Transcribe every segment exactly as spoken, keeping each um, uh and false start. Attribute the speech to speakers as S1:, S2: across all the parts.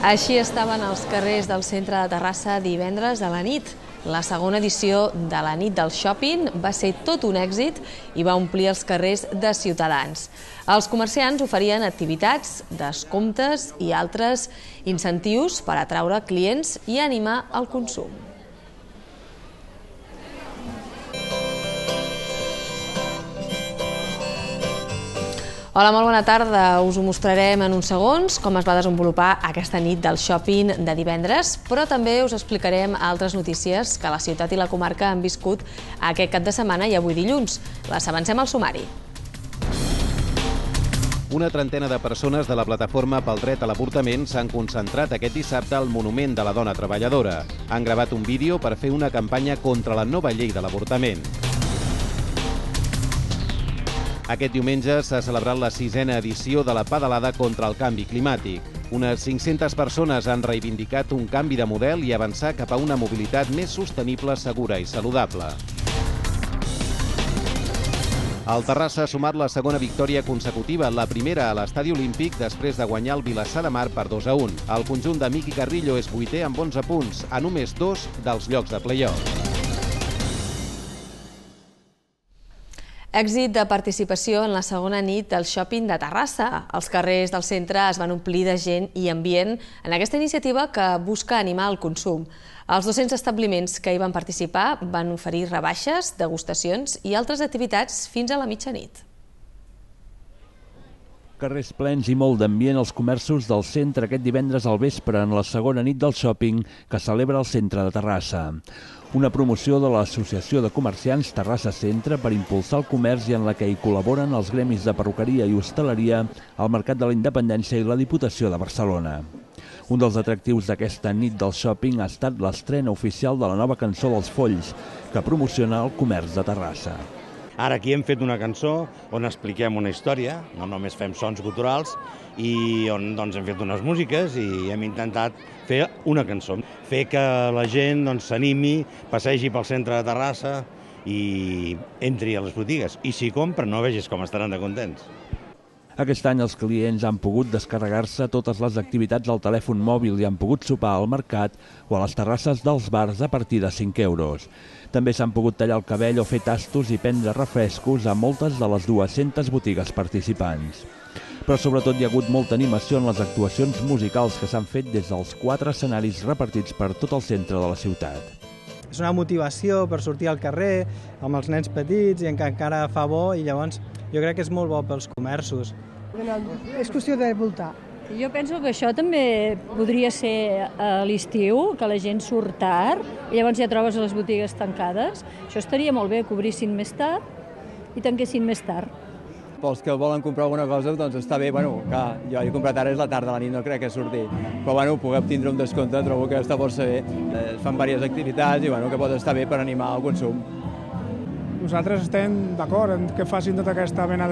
S1: Així estaven els carrers del centre de Terrassa divendres a la nit. La segona edició de la nit del shopping va ser tot un èxit i va omplir els carrers de ciutadans. Els comerciants oferien activitats, descomptes i altres incentius per atraure clients i animar el consum. Hola, molt bona tarda. Us ho mostrarem en uns segons com es va desenvolupar aquesta nit del shopping de divendres, però també us explicarem altres notícies que la ciutat i la comarca han viscut aquest cap de setmana i avui dilluns. Les avancem al sumari.
S2: Una trentena de persones de la plataforma pel dret a l'avortament s'han concentrat aquest dissabte al Monument de la Dona Treballadora. Han gravat un vídeo per fer una campanya contra la nova llei de l'avortament. Aquest diumenge s'ha celebrat la sisena edició de la pedalada contra el canvi climàtic. Unes cinc-centes persones han reivindicat un canvi de model i avançar cap a una mobilitat més sostenible, segura i saludable. El Terrassa ha sumat la segona victòria consecutiva, la primera a l'Estadi Olímpic després de guanyar el Vilassar de Mar per dos a un. El conjunt de Miqui Carrillo és vuitè amb onze punts, a només dos dels llocs de play-off.
S1: Èxit de participació en la segona nit del shopping de Terrassa. Els carrers del centre es van omplir de gent i ambient en aquesta iniciativa que busca animar el consum. Els dos-cents establiments que hi van participar van oferir rebaixes, degustacions i altres activitats fins a la mitjanit.
S3: Carrers plens i molt d'ambient als comerços del centre aquest divendres al vespre en la segona nit del shopping que celebra el centre de Terrassa. Una promoció de l'Associació de Comerciants Terrassa Centre per impulsar el comerç i en la que hi col·laboren els gremis de perruqueria i hostaleria, el Mercat de la Independència i la Diputació de Barcelona. Un dels atractius d'aquesta nit del shopping ha estat l'estrena oficial de la nova cançó dels Folls, que promociona el comerç de Terrassa.
S4: Ara aquí hem fet una cançó on expliquem una història, no només fem sons guturals, i on doncs, hem fet unes músiques i hem intentat fer una cançó. Fer que la gent s'animi, doncs, passegi pel centre de Terrassa i entri a les botigues. I si compra, no vegis com estaran de contents.
S3: Aquest any els clients han pogut descarregar-se totes les activitats al telèfon mòbil i han pogut sopar al mercat o a les terrasses dels bars a partir de cinc euros. També s'han pogut tallar el cabell o fer tastos i prendre refrescos a moltes de les dues-centes botigues participants. Però sobretot hi ha hagut molta animació en les actuacions musicals que s'han fet des dels quatre escenaris repartits per tot el centre de la ciutat.
S5: És una motivació per sortir al carrer amb els nens petits i encara fa bo i llavors jo crec que és molt bo pels comerços.
S6: És qüestió de voltar.
S7: Jo penso que això també podria ser a l'estiu, que la gent surt tard i llavors ja trobes les botigues tancades. Això estaria molt bé, que obrissin més tard i tanquessin més tard.
S8: Pels que volen comprar alguna cosa, doncs està bé. Bueno, clar, jo he comprat ara és la tarda, a la nit no crec que surti. Però bueno, poder obtindre un descompte trobo que està força bé. Es fan diverses activitats i bueno, que pot estar bé per animar el consum.
S9: Nosaltres estem d'acord en que facin tota aquesta mena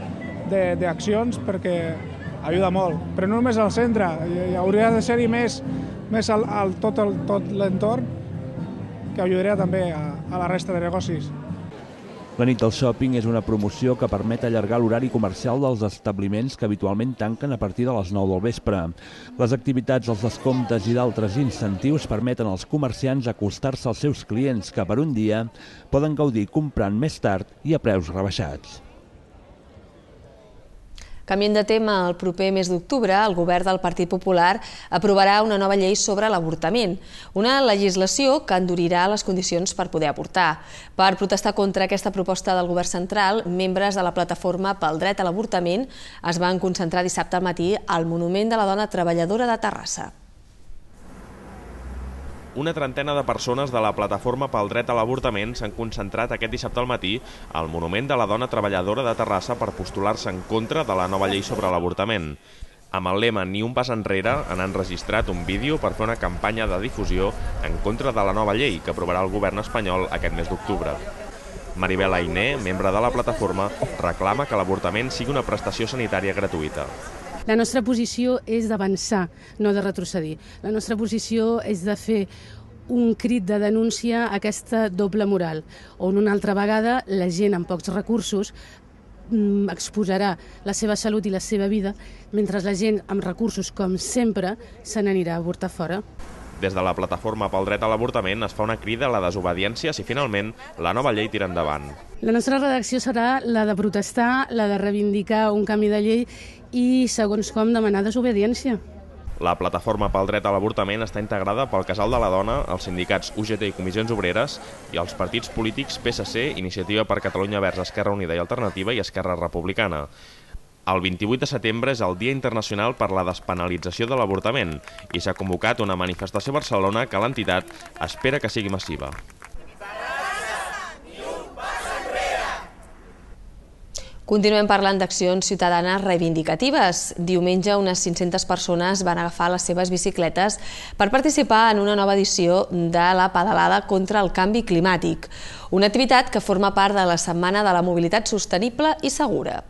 S9: d'accions perquè ajuda molt, però no només al centre, hi hauria de ser-hi més, més al, al tot l'entorn, que ajudaria també a, a la resta de negocis.
S3: La nit del shopping és una promoció que permet allargar l'horari comercial dels establiments que habitualment tanquen a partir de les nou del vespre. Les activitats, els descomptes i d'altres incentius permeten als comerciants acostar-se als seus clients que per un dia poden gaudir comprant més tard i a preus rebaixats.
S1: Canviant de tema, el proper mes d'octubre, el govern del Partit Popular aprovarà una nova llei sobre l'avortament, una legislació que endurirà les condicions per poder avortar. Per protestar contra aquesta proposta del govern central, membres de la plataforma pel dret a l'avortament es van concentrar dissabte al matí al Monument de la Dona Treballadora de Terrassa.
S10: Una trentena de persones de la plataforma pel dret a l'avortament s'han concentrat aquest dissabte al matí al Monument de la Dona Treballadora de Terrassa per postular-se en contra de la nova llei sobre l'avortament. Amb el lema Ni un pas enrere han enregistrat un vídeo per fer una campanya de difusió en contra de la nova llei que aprovarà el govern espanyol aquest mes d'octubre. Maribel Ainé, membre de la plataforma, reclama que l'avortament sigui una prestació sanitària gratuïta.
S11: La nostra posició és d'avançar, no de retrocedir. La nostra posició és de fer un crit de denúncia a aquesta doble moral, on una altra vegada la gent amb pocs recursos exposarà la seva salut i la seva vida, mentre la gent amb recursos, com sempre, se n'anirà a avortar fora.
S10: Des de la Plataforma pel Dret a l'Avortament es fa una crida a la desobediència si finalment la nova llei tira endavant.
S11: La nostra redacció serà la de protestar, la de reivindicar un canvi de llei i, segons com, demanar desobediència.
S10: La Plataforma pel Dret a l'Avortament està integrada pel Casal de la Dona, els sindicats U G T i Comissions Obreres i els partits polítics P S C, Iniciativa per Catalunya Verds, Esquerra Unida i Alternativa i Esquerra Republicana. El vint-i-vuit de setembre és el Dia Internacional per la Despenalització de l'Avortament i s'ha convocat una manifestació a Barcelona que l'entitat espera que sigui massiva.
S1: Continuem parlant d'accions ciutadanes reivindicatives. Diumenge unes cinc-centes persones van agafar les seves bicicletes per participar en una nova edició de la pedalada contra el canvi climàtic, una activitat que forma part de la Setmana de la Mobilitat Sostenible i Segura.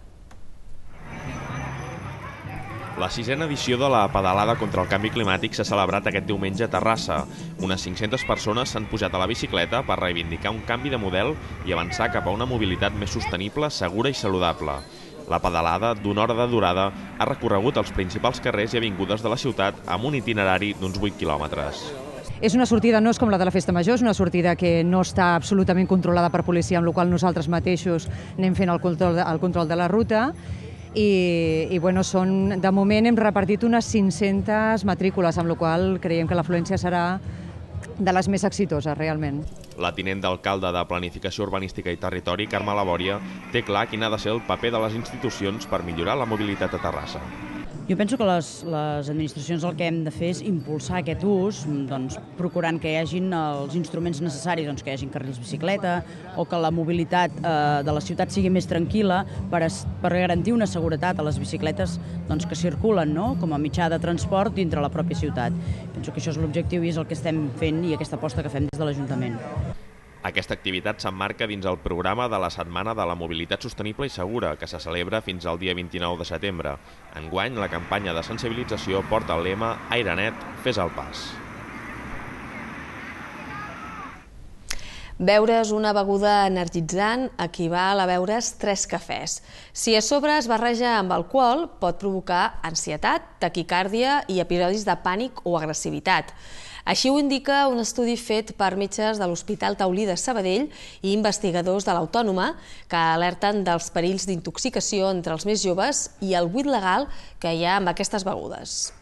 S10: La sisena edició de la pedalada contra el canvi climàtic s'ha celebrat aquest diumenge a Terrassa. Unes cinc-centes persones s'han pujat a la bicicleta per reivindicar un canvi de model i avançar cap a una mobilitat més sostenible, segura i saludable. La pedalada, d'una hora de durada, ha recorregut els principals carrers i avingudes de la ciutat amb un itinerari d'uns vuit quilòmetres.
S12: És una sortida, no és com la de la Festa Major, és una sortida que no està absolutament controlada per policia, amb la qual nosaltres mateixos anem fent el control de, el control de la ruta. I, i bueno, són, de moment hem repartit unes cinc-centes matrícules, amb la qual creiem que l'afluència serà de les més exitoses, realment.
S10: La tinent d'alcalde de Planificació Urbanística i Territori, Carme Labòria, té clar quin ha de ser el paper de les institucions per millorar la mobilitat a Terrassa.
S13: Jo penso que les, les administracions el que hem de fer és impulsar aquest ús, doncs, procurant que hi hagin els instruments necessaris, doncs, que hi hagin carrils bicicleta o que la mobilitat eh, de la ciutat sigui més tranquil·la per, es, per garantir una seguretat a les bicicletes doncs, que circulen, no?, com a mitjà de transport dintre la pròpia ciutat. Penso que això és l'objectiu i és el que estem fent i aquesta aposta que fem des de l'Ajuntament.
S10: Aquesta activitat s'emmarca dins el programa de la Setmana de la Mobilitat Sostenible i Segura, que se celebra fins al dia vint-i-nou de setembre. Enguany, la campanya de sensibilització porta el lema Aire net, fes el pas.
S1: Beure's una beguda energitzant equival a beure's tres cafès. Si a sobre es barreja amb alcohol, pot provocar ansietat, taquicàrdia i episodis de pànic o agressivitat. Així ho indica un estudi fet per metges de l'Hospital Taulí de Sabadell i investigadors de l'Autònoma que alerten dels perills d'intoxicació entre els més joves i el buit legal que hi ha amb aquestes begudes.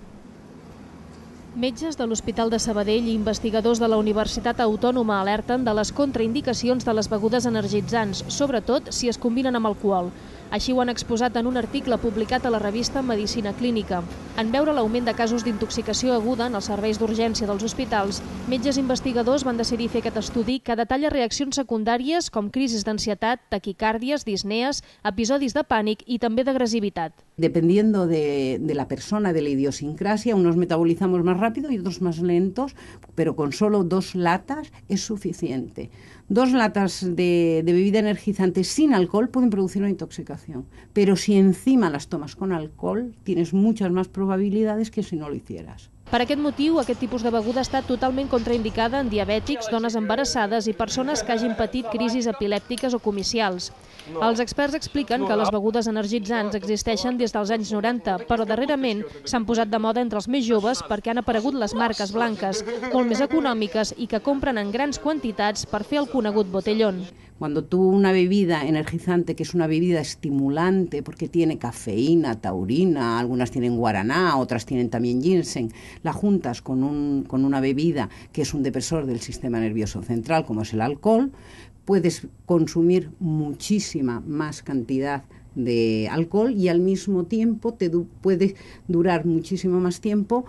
S14: Metges de l'Hospital de Sabadell i investigadors de la Universitat Autònoma alerten de les contraindicacions de les begudes energitzants, sobretot si es combinen amb alcohol. Així ho han exposat en un article publicat a la revista Medicina Clínica. En veure l'augment de casos d'intoxicació aguda en els serveis d'urgència dels hospitals, metges investigadors van decidir fer aquest estudi que detalla reaccions secundàries com crisis d'ansietat, taquicàrdies, disnees, episodis de pànic i també d'agressivitat.
S15: Dependiendo de, de la persona, de la idiosincrasia, unos metabolizamos más rápido y otros más lentos, pero con solo dos latas es suficiente. Dos latas de, de bebida energizante sin alcohol pueden producir una intoxicación, pero si encima las tomas con alcohol, tienes muchas más probabilidades que si no lo hicieras.
S14: Per aquest motiu, aquest tipus de beguda està totalment contraindicada en diabètics, dones embarassades i persones que hagin patit crisis epilèptiques o comicials. Els experts expliquen que les begudes energitzants existeixen des dels anys noranta, però darrerament s'han posat de moda entre els més joves perquè han aparegut les marques blanques, molt més econòmiques i que compren en grans quantitats per fer el conegut botellón.
S15: Cuando tú una bebida energizante, que es una bebida estimulante porque tiene cafeína, taurina, algunas tienen guaraná, otras tienen también ginseng, la juntas con, un, con una bebida que es un depresor del sistema nervioso central, como es el alcohol, puedes consumir muchísima más cantidad de alcohol y al mismo tiempo te du puede durar muchísimo más tiempo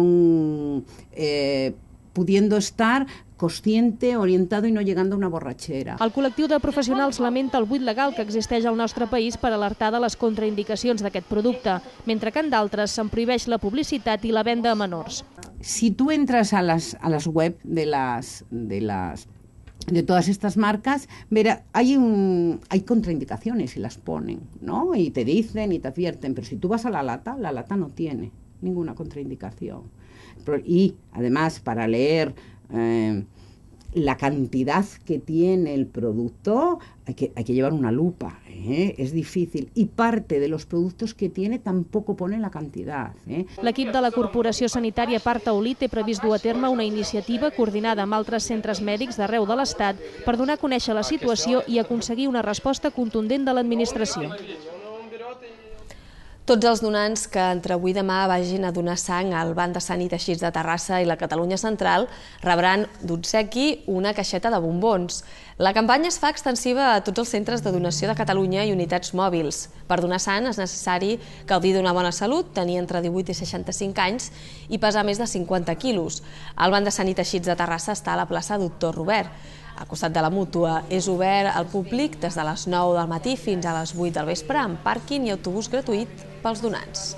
S15: con, eh, pudiendo estar consciente, orientado i no llegando a una borratxera.
S14: El col·lectiu de professionals lamenta el buit legal que existeix al nostre país per alertar de les contraindicacions d'aquest producte, mentre que en d'altres se'n prohibeix la publicitat i la venda a menors.
S15: Si tú entras a las, a las web de las, de las de todas estas marcas, verá, hay, un, hay contraindicaciones y las ponen, ¿no? Y te dicen y te advierten, pero si tú vas a la lata, la lata no tiene ninguna contraindicación. Y además, para leer Eh, la cantidad que tiene el producto hay que, hay que llevar una lupa, ¿eh? Es difícil. Y parte de los productos que tiene tampoco pone la cantidad. ¿eh?
S14: L'equip de la Corporació Sanitària Parc Taulí té previst dur a terme una iniciativa coordinada amb altres centres mèdics d'arreu de l'Estat per donar a conèixer la situació i aconseguir una resposta contundent de l'administració.
S1: Tots els donants que entre avui i demà vagin a donar sang al Banc de Sang i Teixits de Terrassa i la Catalunya Central rebran d'obsequi una caixeta de bombons. La campanya es fa extensiva a tots els centres de donació de Catalunya i unitats mòbils. Per donar sang és necessari gaudir d'una bona salut, tenir entre divuit i seixanta-cinc anys i pesar més de cinquanta quilos. El Banc de Sang i Teixits de Terrassa està a la plaça Doctor Robert. Al costat de la mútua és obert al públic des de les nou del matí fins a les vuit del vespre amb pàrquing i autobús gratuït pels donants.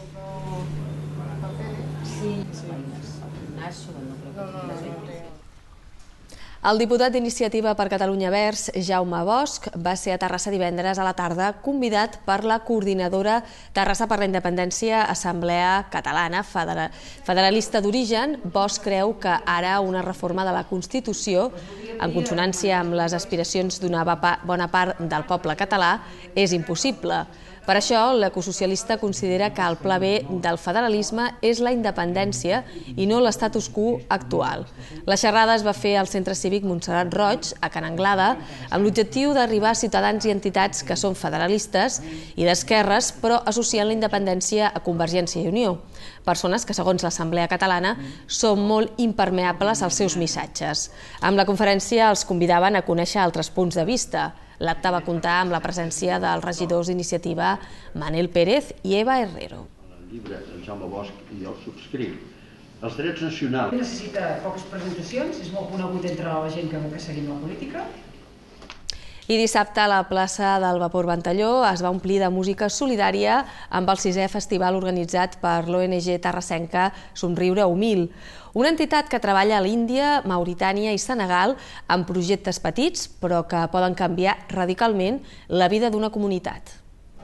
S1: El diputat d'Iniciativa per Catalunya Verds, Jaume Bosch, va ser a Terrassa divendres a la tarda convidat per la coordinadora Terrassa per la Independència Assemblea Catalana, federalista d'origen. Bosch creu que ara una reforma de la Constitució, en consonància amb les aspiracions d'una bona part del poble català, és impossible. Per això, l'ecosocialista considera que el pla B del federalisme és la independència i no l'estatus quo actual. La xerrada es va fer al Centre Cívic Montserrat Roig, a Can Anglada, amb l'objectiu d'arribar a ciutadans i entitats que són federalistes i d'esquerres, però associant la independència a Convergència i Unió. Persones que, segons l'Assemblea Catalana, són molt impermeables als seus missatges. Amb la conferència els convidaven a conèixer altres punts de vista. L'acte va comptar amb la presència dels regidors d'Iniciativa Manel Pérez i Eva Herrero.
S16: El llibre de Jaume Bosch i el subscriu. Els drets nacionals...
S17: Necessita poques presentacions, és molt conegut entre la gent que seguim la política.
S1: I dissabte a la plaça del Vapor Ventalló es va omplir de música solidària amb el sisè festival organitzat per l'O N G terrassenca Somriure Humil, una entitat que treballa a l'Índia, Mauritània i Senegal amb projectes petits però que poden canviar radicalment la vida d'una comunitat.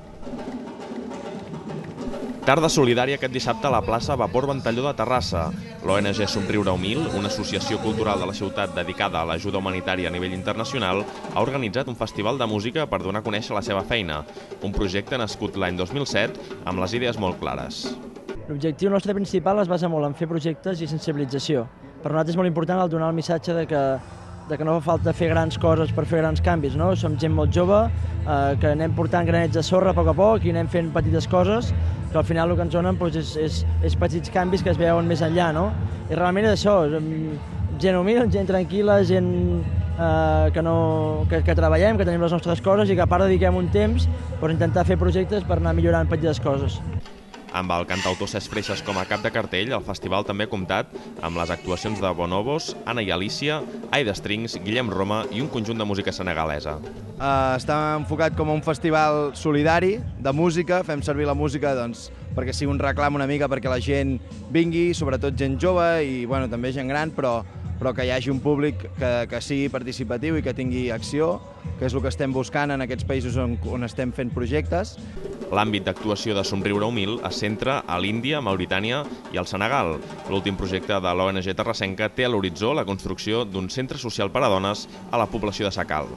S10: Tarda solidària aquest dissabte a la plaça Vapor Ventalló de Terrassa. L'O N G Somriure Humil, una associació cultural de la ciutat dedicada a l'ajuda humanitària a nivell internacional, ha organitzat un festival de música per donar a conèixer la seva feina. Un projecte nascut l'any dos mil set amb les idees molt clares.
S18: L'objectiu nostre principal es basa molt en fer projectes i sensibilització. Per nosaltres és molt important el donar el missatge de que de que no fa falta fer grans coses per fer grans canvis, no? Som gent molt jove, eh, que anem portant granets de sorra a poc a poc i anem fent petites coses, que al final el que ens donen doncs, és, és, és petits canvis que es veuen més enllà, no? I realment és això, gent humil, gent tranquil·la, gent eh, que, no, que, que treballem, que tenim les nostres coses i que a part dediquem un temps per intentar fer projectes per anar millorant petites coses.
S10: Amb el cantautor Cesc Freixas com a cap de cartell, el festival també ha comptat amb les actuacions de Bonobos, Anna i Alicia, Aida Strings, Guillem Roma i un conjunt de música senegalesa.
S19: Uh, està enfocat com a un festival solidari de música, fem servir la música doncs, perquè sigui un reclam una mica perquè la gent vingui, sobretot gent jove i bueno, també gent gran, però, però que hi hagi un públic que, que sigui participatiu i que tingui acció, que és el que estem buscant en aquests països on, on estem fent projectes.
S10: L'àmbit d'actuació de Somriure Humil es centra a l'Índia, Mauritània i al Senegal. L'últim projecte de l'O N G terrassenca té a l'horitzó la construcció d'un centre social per a dones a la població de Sacal.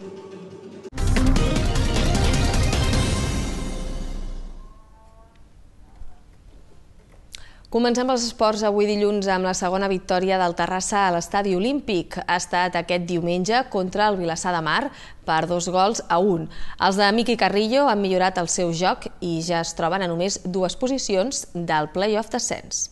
S1: Comencem els esports avui dilluns amb la segona victòria del Terrassa a l'Estadi Olímpic. Ha estat aquest diumenge contra el Vilassar de Mar per dos gols a un. Els de Miqui Carrillo han millorat el seu joc i ja es troben a només dues posicions del play-off d'ascens.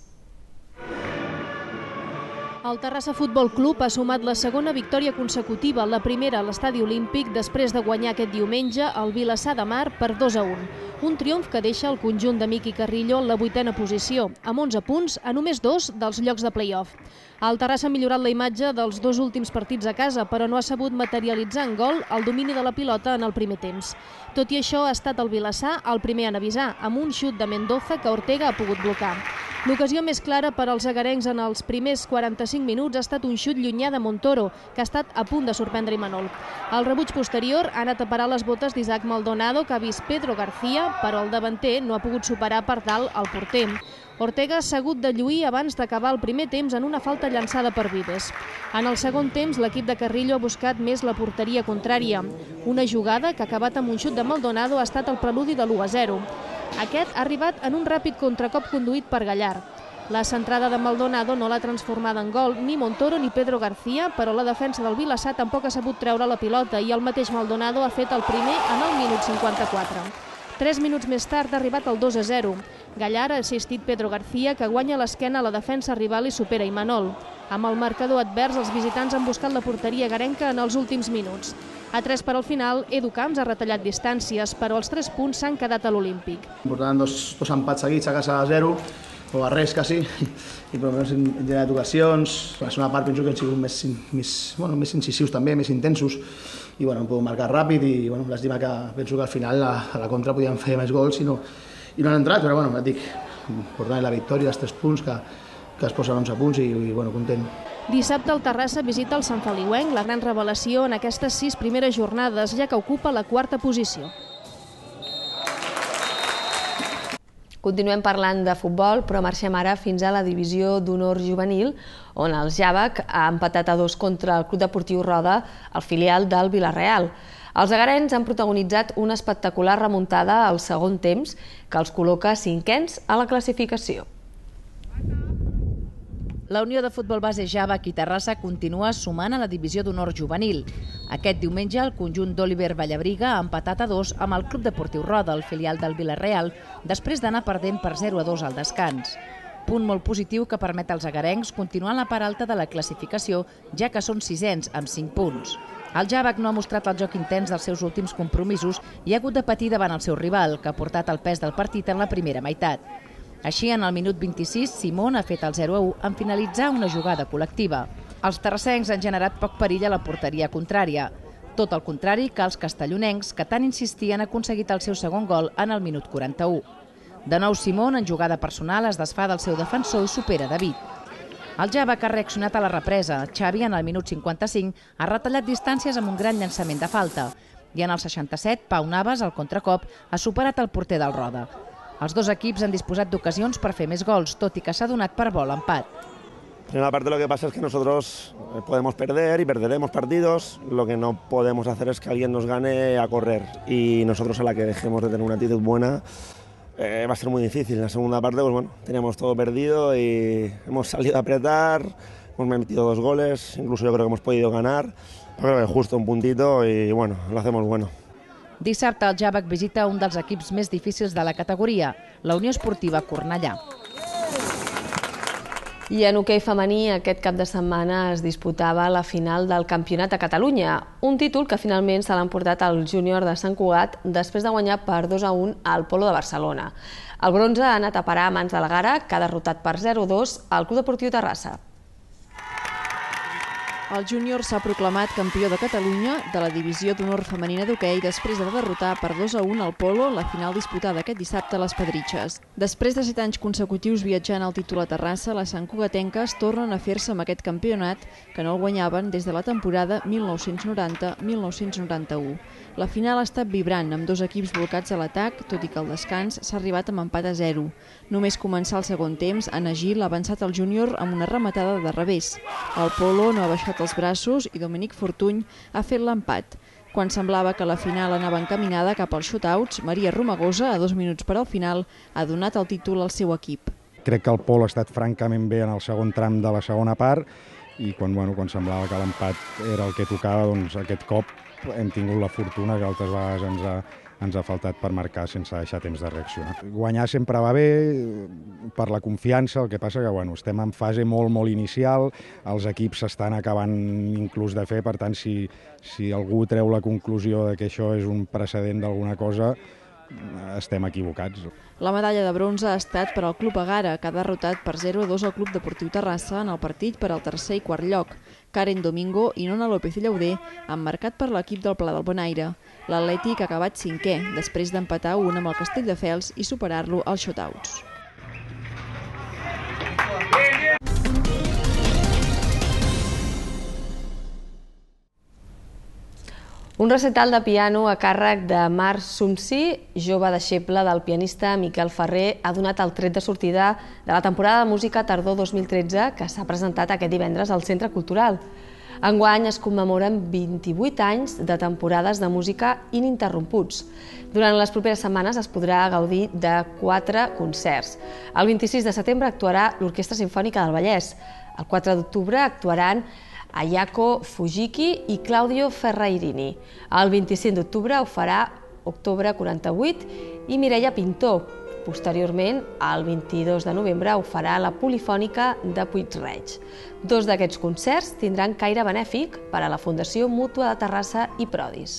S14: El Terrassa Futbol Club ha sumat la segona victòria consecutiva, la primera a l'Estadi Olímpic, després de guanyar aquest diumenge el Vilassar de Mar per dos a un. Un triomf que deixa el conjunt de Miqui Carrillo en la vuitena posició, amb onze punts a només dos dels llocs de play-off. El Terrassa ha millorat la imatge dels dos últims partits a casa, però no ha sabut materialitzar en gol el domini de la pilota en el primer temps. Tot i això, ha estat el Vilassar el primer en avisar, amb un xut de Mendoza que Ortega ha pogut blocar. L'ocasió més clara per als agarencs en els primers quaranta-cinc minuts ha estat un xut llunyà de Montoro, que ha estat a punt de sorprendre Imanol. El rebuig posterior ha anat a parar les botes d'Isaac Maldonado, que ha vist Pedro García, però el davanter no ha pogut superar per dalt el porter. Ortega s'ha hagut de lluir abans d'acabar el primer temps en una falta llançada per Vives. En el segon temps, l'equip de Carrillo ha buscat més la porteria contrària. Una jugada que ha acabat amb un xut de Maldonado ha estat el preludi de l'u a zero. Aquest ha arribat en un ràpid contracop conduït per Gallard. La centrada de Maldonado no l'ha transformada en gol ni Montoro ni Pedro García, però la defensa del Vilassar tampoc ha sabut treure la pilota i el mateix Maldonado ha fet el primer en el minut cinquanta-quatre. Tres minuts més tard ha arribat el dos a zero. Gallard ha assistit Pedro García, que guanya l'esquena a la defensa rival i supera Imanol. Amb el marcador advers, els visitants han buscat la porteria garenca en els últims minuts. A tres per al final, Edu Camps ha retallat distàncies, però els tres punts s'han quedat a l'Olímpic.
S20: Portaven dos, dos empats seguits a casa a zero, o a res quasi, i per almenys hem generat ocasions. La segona part penso que han sigut més, més, bueno, més incisius també, més intensos, i bueno, hem pogut marcar ràpid i bueno, l'estima que penso que al final a, a la contra podíem fer més gols i no, i no han entrat, però bueno, et dic, portant la victòria, els tres punts, que, que es posen onze punts i, i bueno, content.
S14: Dissabte el Terrassa visita el Sant Feliuenc, la gran revelació en aquestes sis primeres jornades, ja que ocupa la quarta posició.
S1: Continuem parlant de futbol, però marxem ara fins a la divisió d'honor juvenil, on el Jàvec ha empatat a dos contra el Club Deportiu Roda, el filial del Vila-real. Els agarens han protagonitzat una espectacular remuntada al segon temps que els col·loca cinquens a la classificació.
S21: La Unió de Futbol Base Jàvec i Terrassa continua sumant a la divisió d'honor juvenil. Aquest diumenge el conjunt d'Oliver Vallabriga ha empatat a dos amb el Club Deportiu Roda, el filial del Vila-real, després d'anar perdent per zero a dos al descans. Punt molt positiu que permet als agarencs continuar en la part alta de la classificació, ja que són sisens amb cinc punts. El Jàvec no ha mostrat el joc intens dels seus últims compromisos i ha hagut de patir davant el seu rival, que ha portat el pes del partit en la primera meitat. Així, en el minut vint-i-sis, Simón ha fet el zero a u en finalitzar una jugada col·lectiva. Els terrassencs han generat poc perill a la porteria contrària. Tot el contrari que els castellonencs, que tant insistien, han aconseguit el seu segon gol en el minut quaranta-u. De nou, Simón, en jugada personal, es desfà del seu defensor i supera David. El Jàvec ha reaccionat a la represa. Xavi, en el minut cinquanta-cinc, ha retallat distàncies amb un gran llançament de falta. I en el seixanta-set, Pau Navas, al contracop, ha superat el porter del Roda. Els dos equips han disposat d'ocasions per fer més gols, tot i que s'ha donat per bo l'empat.
S22: En la parte lo que pasa es que nosotros podemos perder y perderemos partidos. Lo que no podemos hacer es que alguien nos gane a correr. Y nosotros a la que dejemos de tener una actitud buena eh, va a ser muy difícil. En la segunda parte, pues bueno, teníamos todo perdido y hemos salido a apretar, hemos metido dos goles, incluso yo creo que hemos podido ganar. Pero creo que justo un puntito y bueno, lo hacemos bueno.
S21: Dissabte el Jàvec visita un dels equips més difícils de la categoria, la Unió Esportiva Cornellà.
S1: I en hoquei femení aquest cap de setmana es disputava la final del Campionat a Catalunya, un títol que finalment se l'ha emportat el júnior de Sant Cugat després de guanyar per dos a un al Polo de Barcelona. El bronze ha anat a parar a mans de la Gara, que ha derrotat per zero a dos al Club Deportiu Terrassa.
S23: El júnior s'ha proclamat campió de Catalunya de la divisió d'honor femenina d'hoquei després de derrotar per dos a un al Polo la final disputada aquest dissabte a les Pedritxes. Després de set anys consecutius viatjant al títol a Terrassa, les santcugatenques tornen a fer-se amb aquest campionat que no el guanyaven des de la temporada mil nou-cents noranta mil nou-cents noranta-u. La final ha estat vibrant, amb dos equips volcats a l'atac, tot i que al descans s'ha arribat amb empat a zero. Només començar el segon temps, Anna Gil ha avançat el júnior amb una rematada de revés. El Polo no ha baixat els braços i Dominic Fortuny ha fet l'empat. Quan semblava que la final anava encaminada cap als shootouts, Maria Romagosa, a dos minuts per al final, ha donat el títol al seu equip.
S24: Crec que el Polo ha estat francament bé en el segon tram de la segona part i quan, bueno, quan semblava que l'empat era el que tocava, doncs aquest cop hem tingut la fortuna que altres vegades ens ha, ens ha faltat per marcar sense deixar temps de reaccionar. Guanyar sempre va bé, per la confiança, el que passa que bueno, estem en fase molt, molt inicial, els equips s'estan acabant inclús de fer, per tant, si, si algú treu la conclusió de que això és un precedent d'alguna cosa, estem equivocats.
S23: La medalla de bronze ha estat per al Club Agara, que ha derrotat per zero a dos al Club Deportiu Terrassa en el partit per al tercer i quart lloc. Karen Domingo i Nona López i Llauder han marcat per l'equip del Pla del Bonaire. L'Atlètic ha acabat cinquè, després d'empatar un amb el Castelldefels i superar-lo als shootouts.
S1: Un recital de piano a càrrec de Marc Sumsi, jove deixeble del pianista Miquel Ferrer, ha donat el tret de sortida de la temporada de música tardor dos mil tretze que s'ha presentat aquest divendres al Centre Cultural. Enguany es commemoren vint-i-vuit anys de temporades de música ininterromputs. Durant les properes setmanes es podrà gaudir de quatre concerts. El vint-i-sis de setembre actuarà l'Orquestra Simfònica del Vallès. El quatre d'octubre actuaran Ayako Fujiki i Claudio Ferrairini. El vint-i-cinc d'octubre ho farà Octubre quaranta-vuit i Mireia Pintor. Posteriorment, el vint-i-dos de novembre ho farà la Polifònica de Puig-reig. Dos d'aquests concerts tindran caire benèfic per a la Fundació Mútua de Terrassa i Prodis.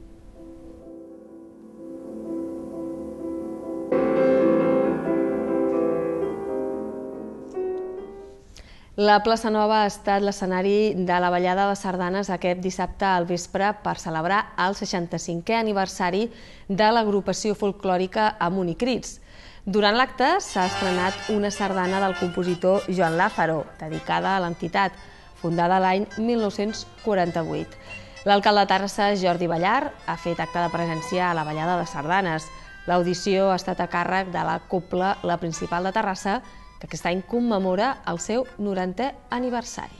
S1: La plaça Nova ha estat l'escenari de la ballada de sardanes aquest dissabte al vespre per celebrar el seixanta-cinquè aniversari de l'agrupació folclòrica Amunt i Crits. Durant l'acte s'ha estrenat una sardana del compositor Joan Lázaro, dedicada a l'entitat, fundada l'any mil nou-cents quaranta-vuit. L'alcalde de Terrassa, Jordi Ballar, ha fet acte de presència a la ballada de sardanes. L'audició ha estat a càrrec de la Cobla La Principal de Terrassa, que aquest any commemora el seu norantè aniversari.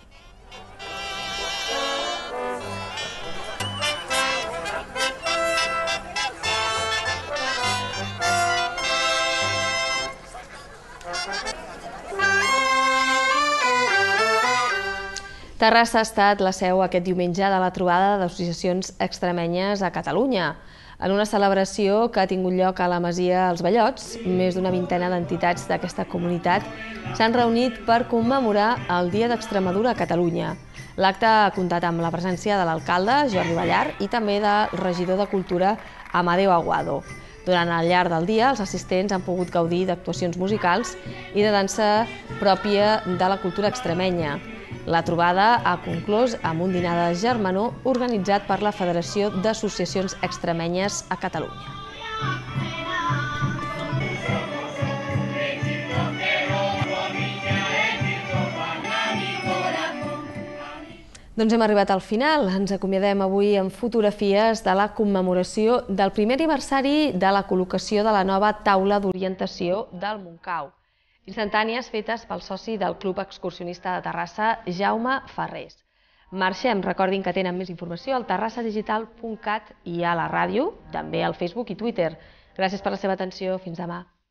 S1: Terrassa ha estat la seu aquest diumenge de la trobada d'associacions extremenyes a Catalunya. En una celebració que ha tingut lloc a la Masia Els Bellots, més d'una vintena d'entitats d'aquesta comunitat s'han reunit per commemorar el Dia d'Extremadura a Catalunya. L'acte ha comptat amb la presència de l'alcalde, Jordi Ballar, i també del regidor de Cultura, Amadeo Aguado. Durant el llarg del dia, els assistents han pogut gaudir d'actuacions musicals i de dansa pròpia de la cultura extremenya. La trobada ha conclòs amb un dinar de germanor organitzat per la Federació d'Associacions Extremenyes a Catalunya. Doncs hem arribat al final. Ens acomiadem avui amb fotografies de la commemoració del primer aniversari de la col·locació de la nova taula d'orientació del Montcau. Instantànies fetes pel soci del Club Excursionista de Terrassa, Jaume Ferrés. Marxem, recordin que tenen més informació al terrassa digital punt cat i a la ràdio, també al Facebook i Twitter. Gràcies per la seva atenció, fins demà.